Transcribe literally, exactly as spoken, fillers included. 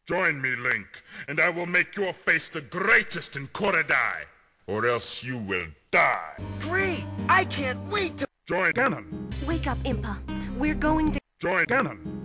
Join me, Link, and I will make your face the greatest in Korodai, or else you will die. Great! I can't wait to— Join Ganon. Wake up, Impa. We're going to— Join Ganon.